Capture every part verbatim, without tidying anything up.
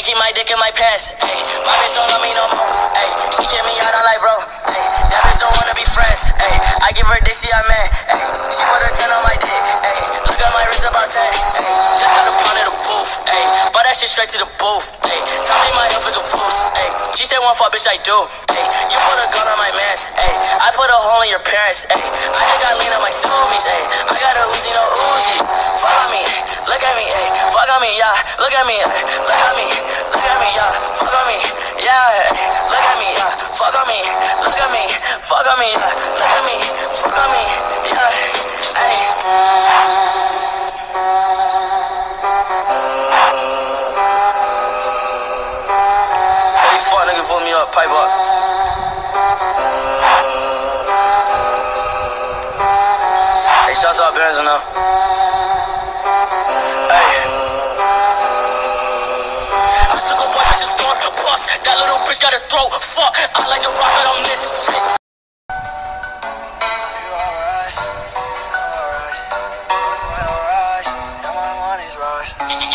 can't keep my dick in my pants. Ay, my bitch don't love me no more. Ay, she kick me out on like bro. Ay, that bitch don't wanna be friends. Ay, I give her dick, she a man. Ay, she put her ten on my dick. Ay, look at my wrist about ten. Ay, just got a pound of the booth. Ay, but that shit straight to the booth. Ay, tell me my health is a fool. Ay, she said one fuck, bitch, I do. Ay, you put a gun on my mans. Ay, I put a hole in your parents. Ay, I just got lean on my zoomies. Ay, I got a Uzi, no Uzi. Fuck on me, look at me. Ay, fuck on me, yeah. Look at me, ay, look at me, look at me, yeah. Fuck on me, yeah. Ay, look at me, yeah. Fuck on me, look at me, fuck on me, yeah. Look at me, fuck on me, yeah. Ay. Tell these fuck niggas pull me up, pipe up. Hey, shouts out Benz and now. That little bitch got a throat, fuck, I like a rocket, I'm this shit. You alright, alright, alright, now my money's right.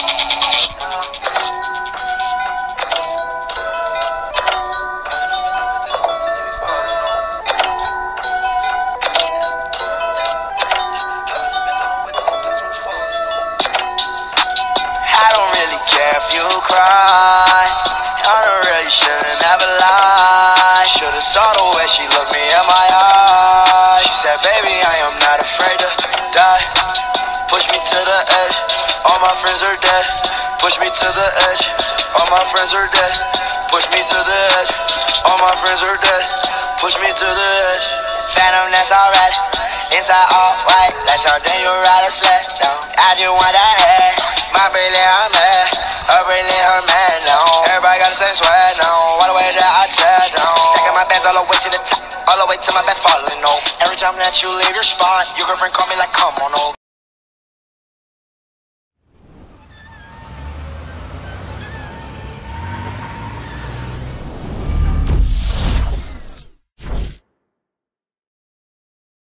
I don't really care if you cry. I don't really shouldn't ever lie. Should've saw the way she looked me in my eyes. She said, baby, I am not afraid to die. Push me to the edge, all my friends are dead. Push me to the edge, all my friends are dead. Push me to the edge, all my friends are dead. Push me to the edge. Phantom, that's alright. Inside all white, like something you ride a sled down. I just want that head. My brain, I'm mad. Her brain, her man, no. Everybody got the same sweat, no. All the way that I chat, no. Stacking my bands all the way to the top, all the way to my bed falling, no. Every time that you leave your spot, your girlfriend call me like, come on, no.